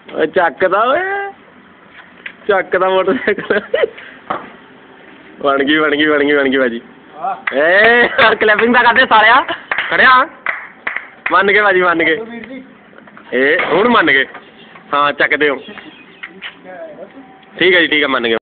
ਚੱਕਦਾ ਓਏ ਚੱਕਦਾ ਮੋਟਰਸਾਈਕਲ ਬਣ ਗਈ ਭਾਜੀ ਏ ਕਲੈਪਿੰਗ ਤਾਂ ਕਰਦੇ ਸਾਲਿਆ ਖੜਿਆ ਮੰਨ ਕੇ ਭਾਜੀ ਮੰਨ ਕੇ ਇਹ ਹੁਣ ਮੰਨ ਗਏ ਹਾਂ ਚੱਕਦੇ ਹੋ ਠੀਕ ਹੈ ਜੀ ਠੀਕ ਹੈ ਮੰਨ ਗਏ